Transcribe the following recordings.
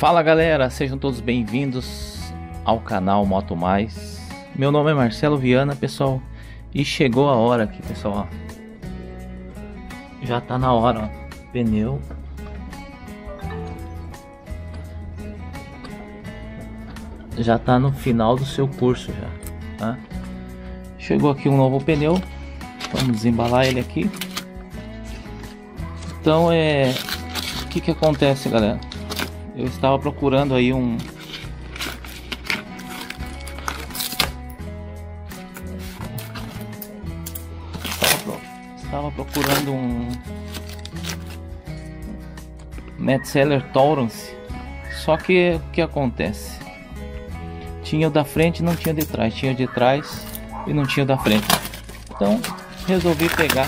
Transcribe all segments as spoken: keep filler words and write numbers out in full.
Fala galera, sejam todos bem-vindos ao canal Moto Mais. Meu nome é Marcelo Viana, pessoal, e chegou a hora aqui, pessoal, ó. Já tá na hora, ó. Pneu já tá no final do seu curso já, tá? Chegou aqui um novo pneu, vamos desembalar ele aqui. Então é, o que que acontece, galera? Eu estava procurando aí um estava procurando um Metzeler Tolerance. Só que o que acontece? Tinha o da frente e não tinha de trás, tinha o de trás e não tinha o da frente. Então resolvi pegar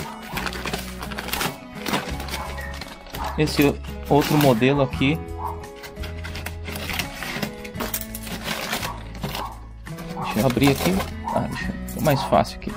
esse outro modelo aqui. Deixa eu abrir aqui. Ah, deixa eu... é mais fácil aqui.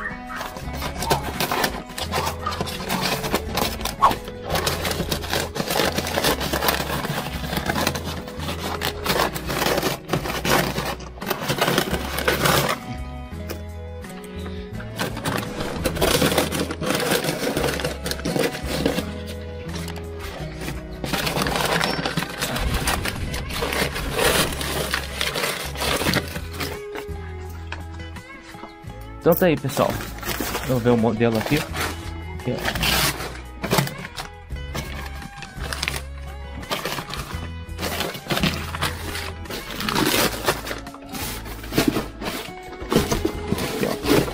Então tá aí, pessoal, vamos ver o modelo aqui. Aqui, ó. Aqui, ó.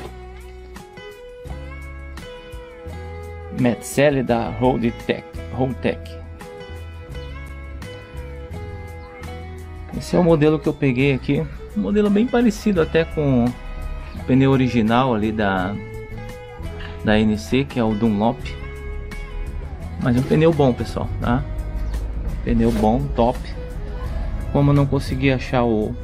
Metzeler da Roadtec. Roadtec. Esse é o modelo que eu peguei aqui, um modelo bem parecido até com o pneu original ali da da N C, que é o Dunlop, mas um pneu bom, pessoal, tá? Pneu bom, top. Como eu não consegui achar o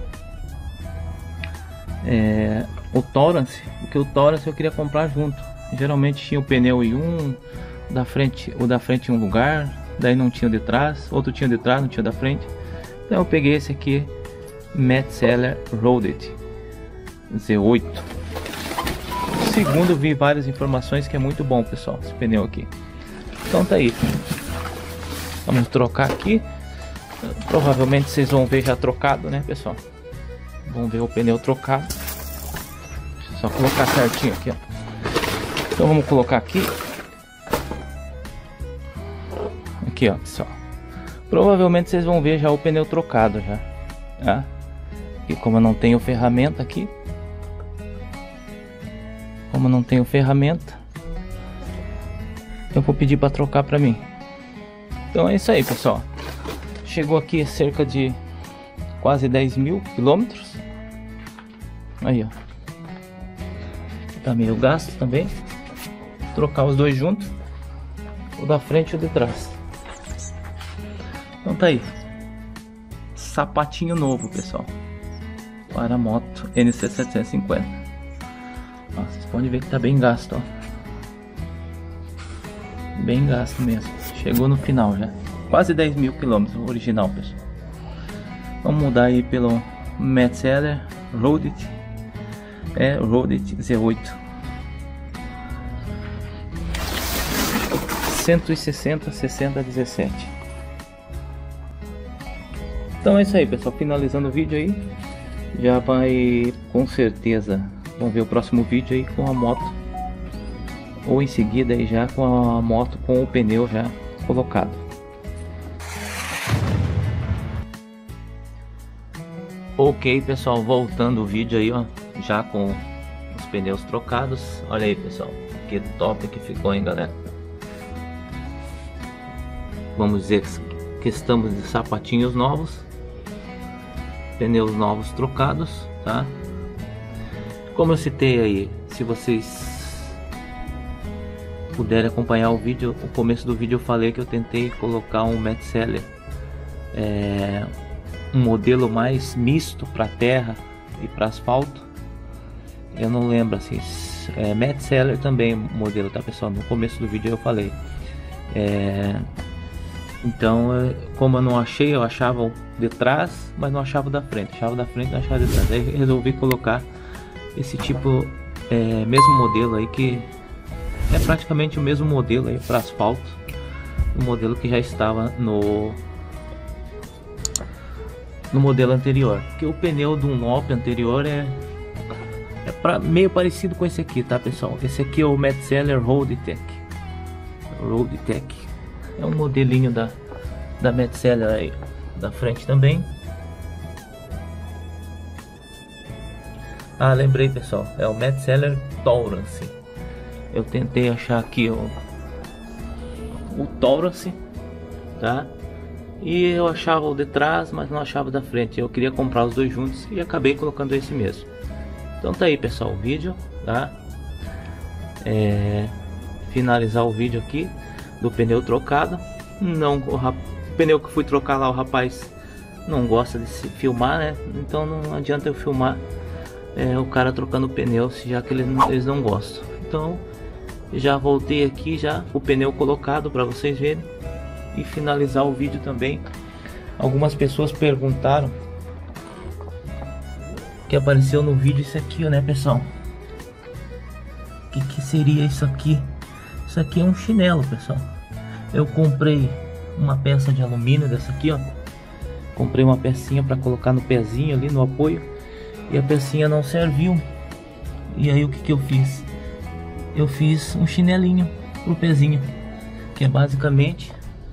é, o Tolerance, porque o Tolerance eu queria comprar junto. Geralmente tinha o pneu em um da frente, o da frente em um lugar, daí não tinha o de trás, outro tinha o de trás, não tinha o da frente. Então eu peguei esse aqui, Metzeler Roaded Z oito. Segundo, vi várias informações que é muito bom, pessoal, esse pneu aqui. Então tá aí. Vamos trocar aqui. Provavelmente vocês vão ver já trocado, né, pessoal? Vamos ver o pneu trocado. Deixa eu só colocar certinho aqui, ó. Então vamos colocar aqui. Aqui, ó, pessoal. Provavelmente vocês vão ver já o pneu trocado já, tá? E como eu não tenho ferramenta aqui, como não tenho ferramenta, eu vou pedir para trocar para mim. Então é isso aí, pessoal. Chegou aqui cerca de quase dez mil quilômetros. Aí, ó. Tá meio gasto também. Vou trocar os dois juntos, o da frente e o de trás. Então tá aí. Sapatinho novo, pessoal, para a moto N C setecentos e cinquenta. Ó, vocês podem ver que tá bem gasto, ó. Bem gasto mesmo. Chegou no final já. Quase dez mil quilômetros original, pessoal. Vamos mudar aí pelo Metzeler Roaded. É Roaded Z oito. cento e sessenta, sessenta, dezessete. Então é isso aí, pessoal. Finalizando o vídeo aí. Já vai, com certeza, vamos ver o próximo vídeo aí com a moto, ou em seguida aí já com a moto com o pneu já colocado. Ok, pessoal, voltando o vídeo aí, ó, já com os pneus trocados. Olha aí, pessoal, que top que ficou, hein, galera. Vamos dizer que estamos de sapatinhos novos, pneus novos trocados, tá? Como eu citei aí, se vocês puderem acompanhar o vídeo, no começo do vídeo eu falei que eu tentei colocar um Metzeler, é, um modelo mais misto para terra e para asfalto. Eu não lembro assim, é, Metzeler também modelo, tá, pessoal? No começo do vídeo eu falei. É, Então, como eu não achei, eu achava o de trás, mas não achava o da frente. Achava o da frente, não achava de trás. Aí resolvi colocar esse tipo, é, mesmo modelo aí, que é praticamente o mesmo modelo aí para asfalto, o modelo que já estava no no modelo anterior. Porque o pneu do Dunlop anterior é é pra, meio parecido com esse aqui, tá, pessoal? Esse aqui é o Metzeler Roadtech. Roadtech é um modelinho da da Metzeler aí da frente também. Ah, lembrei, pessoal, é o Metzeler Tolerance. Eu tentei achar aqui o, o Tolerance, tá? E eu achava o de trás, mas não achava da frente. Eu queria comprar os dois juntos e acabei colocando esse mesmo. Então tá aí, pessoal, o vídeo, tá? É, finalizar o vídeo aqui do pneu trocado. Não, o, rap, o pneu que fui trocar lá, o rapaz não gosta de se filmar, né? Então não adianta eu filmar é, o cara trocando o pneu, já que eles não, eles não gostam. Então já voltei aqui já o pneu colocado para vocês verem e finalizar o vídeo também. Algumas pessoas perguntaram que apareceu no vídeo isso aqui, né, pessoal? O que, que seria isso aqui? Isso aqui é um chinelo, pessoal. Eu comprei uma peça de alumínio dessa aqui, ó. Comprei uma pecinha para colocar no pezinho ali, no apoio, e a pecinha não serviu. E aí o que que eu fiz? Eu fiz um chinelinho pro pezinho, que é basicamente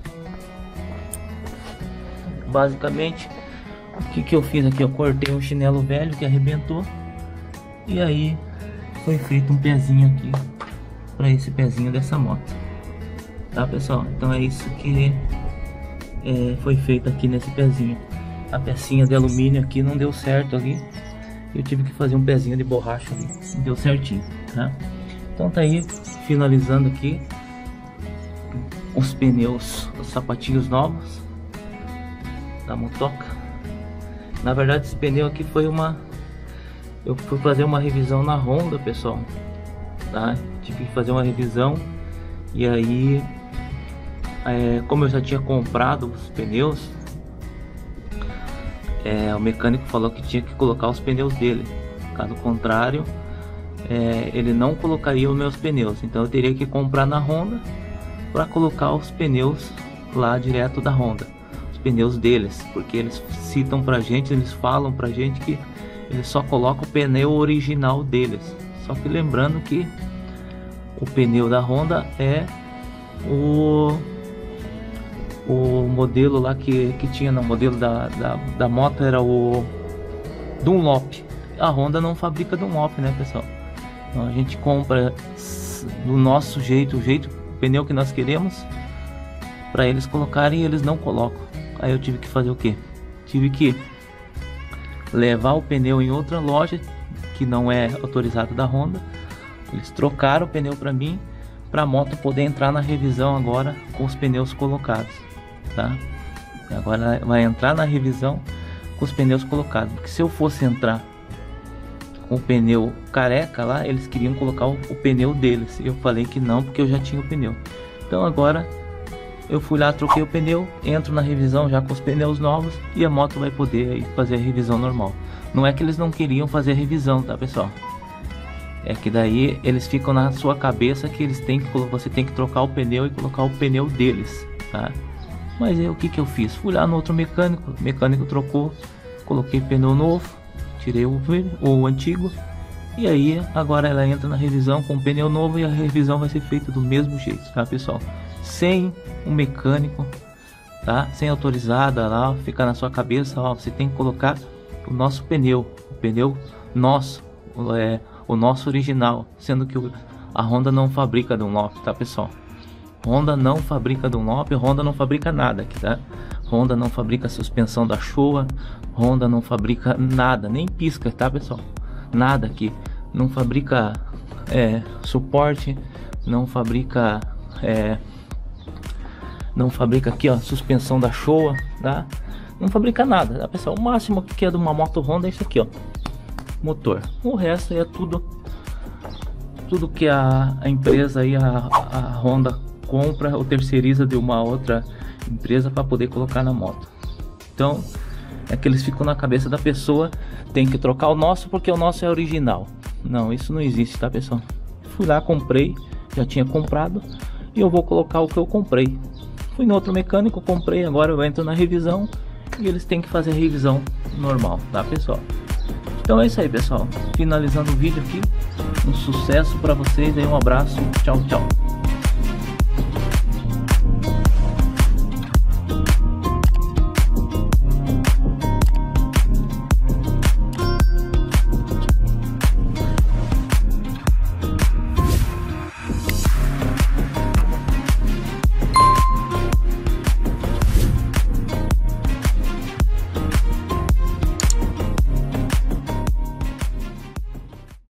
basicamente o que que eu fiz aqui? Eu cortei um chinelo velho que arrebentou e aí foi feito um pezinho aqui para esse pezinho dessa moto, tá, pessoal? Então é isso que é, foi feito aqui nesse pezinho. A pecinha de alumínio aqui não deu certo ali, eu tive que fazer um pezinho de borracha ali, deu certinho, tá? Então tá aí, finalizando aqui os pneus, os sapatinhos novos da motoca. Na verdade esse pneu aqui foi uma, eu fui fazer uma revisão na Honda, pessoal, tá? Tive que fazer uma revisão e aí é, como eu já tinha comprado os pneus, é, o mecânico falou que tinha que colocar os pneus dele, caso contrário É, ele não colocaria os meus pneus, então eu teria que comprar na Honda para colocar os pneus lá direto da Honda, os pneus deles, porque eles citam pra gente, eles falam pra gente que eles só colocam o pneu original deles. Só que lembrando que o pneu da Honda é o o modelo lá que, que tinha no modelo da, da, da moto, era o Dunlop. A Honda não fabrica Dunlop, né, pessoal? Então a gente compra do nosso jeito, o jeito, o pneu que nós queremos, para eles colocarem, e eles não colocam. Aí eu tive que fazer o que? Tive que levar o pneu em outra loja que não é autorizada da Honda. Eles trocaram o pneu para mim, para a moto poder entrar na revisão agora com os pneus colocados, tá? E agora vai entrar na revisão com os pneus colocados, porque se eu fosse entrar o pneu careca lá, eles queriam colocar o, o pneu deles, e eu falei que não, porque eu já tinha o pneu. Então agora eu fui lá, troquei o pneu, entro na revisão já com os pneus novos e a moto vai poder aí fazer a revisão normal. Não é que eles não queriam fazer a revisão, tá, pessoal? É que daí eles ficam na sua cabeça que eles têm que, você tem que trocar o pneu e colocar o pneu deles, tá? Mas aí o que que eu fiz? Fui lá no outro mecânico, o mecânico trocou, coloquei pneu novo, tirei o, o antigo, e aí agora ela entra na revisão com o pneu novo e a revisão vai ser feita do mesmo jeito, tá, pessoal? Sem um mecânico, tá? Sem autorizada lá, ficar na sua cabeça, ó, você tem que colocar o nosso pneu, o pneu nosso, é, o nosso original, sendo que a Honda não fabrica Dunlop, tá, pessoal? Honda não fabrica Dunlop, Honda não fabrica nada aqui, tá? Honda não fabrica suspensão da Showa, Honda não fabrica nada, nem pisca, tá, pessoal? Nada aqui, não fabrica é, suporte, não fabrica é, não fabrica aqui, ó, suspensão da Showa, tá? Não fabrica nada, tá, pessoal? O máximo que é de uma moto Honda é isso aqui, ó, motor. O resto é tudo tudo que a, a empresa aí, a, a Honda compra ou terceiriza de uma outra empresa para poder colocar na moto. Então é que eles ficam na cabeça da pessoa, tem que trocar o nosso porque o nosso é original. Não, isso não existe, tá, pessoal? Fui lá, comprei, já tinha comprado e eu vou colocar o que eu comprei. Fui no outro mecânico, comprei, agora eu entro na revisão e eles têm que fazer a revisão normal, tá, pessoal? Então é isso aí, pessoal. Finalizando o vídeo aqui, um sucesso para vocês aí, um abraço, tchau, tchau.